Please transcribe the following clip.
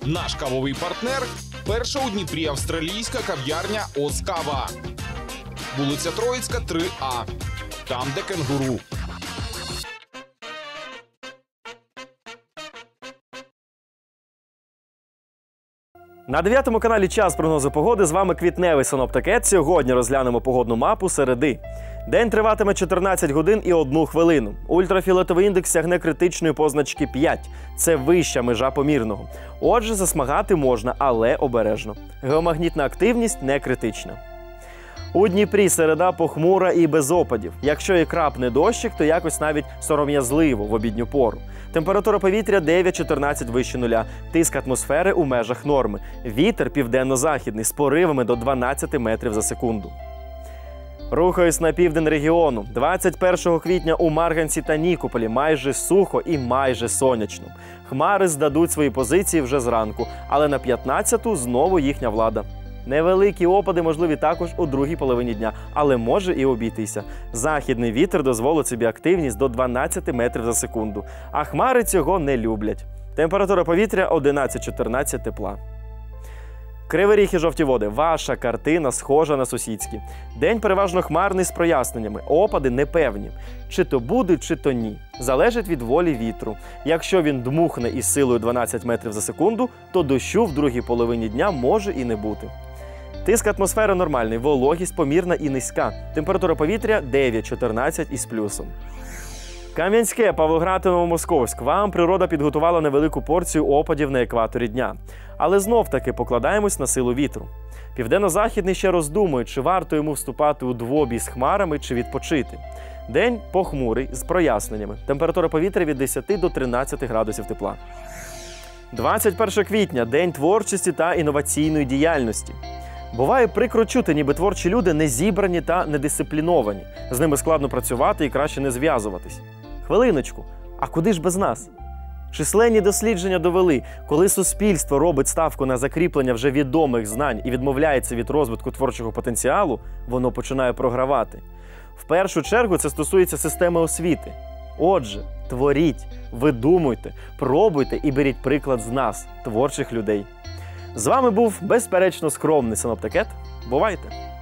Наш кавовий партнер – перша у Дніпрі австралійська кав'ярня «Оскава». Вулиця Троїцька, 3А. Там, де кенгуру. На 9-му каналі «Час прогнозу погоди» з вами квітневий синоптик. Сьогодні розглянемо погодну мапу середи. День триватиме 14 годин і 1 хвилину. Ультрафіолетовий індекс сягне критичної позначки 5. Це вища межа помірного. Отже, засмагати можна, але обережно. Геомагнітна активність не критична. У Дніпрі середа похмура і без опадів. Якщо і крапне дощик, то якось навіть сором'язливо в обідню пору. Температура повітря 9-14 вище нуля. Тиск атмосфери у межах норми. Вітер південно-західний з поривами до 12 метрів за секунду. Рухаюсь на південь регіону. 21 квітня у Марганці та Нікополі майже сухо і майже сонячно. Хмари здадуть свої позиції вже зранку, але на 15-ту знову їхня влада. Невеликі опади можливі також у другій половині дня, але може і обійтися. Західний вітер дозволить собі активність до 12 метрів за секунду, а хмари цього не люблять. Температура повітря 11-14 тепла. Кривий Ріг і Жовті Води. Ваша картина схожа на сусідські. День переважно хмарний з проясненнями. Опади непевні. Чи то будуть, чи то ні. Залежить від волі вітру. Якщо він дмухне із силою 12 метрів за секунду, то дощу в другій половині дня може і не бути. Тиск атмосфери нормальний, вологість помірна і низька. Температура повітря 9-14 із плюсом. Кам'янське, Павлоград і Новомосковськ. Вам природа підготувала невелику порцію опадів на екваторі дня. Але знов-таки покладаємось на силу вітру. Південно-західний ще роздумує, чи варто йому вступати у двобій з хмарами, чи відпочити. День похмурий, з проясненнями. Температура повітря від 10 до 13 градусів тепла. 21 квітня – День творчості та інноваційної діяльності. Буває прикро чути, ніби творчі люди не зібрані та недисципліновані. З ними складно працювати і краще не зв'язуватись. Хвилиночку, а куди ж без нас? Численні дослідження довели, коли суспільство робить ставку на закріплення вже відомих знань і відмовляється від розвитку творчого потенціалу, воно починає програвати. В першу чергу це стосується системи освіти. Отже, творіть, видумуйте, пробуйте і беріть приклад з нас, творчих людей. З вами був, безперечно, скромний синоптик. Бувайте!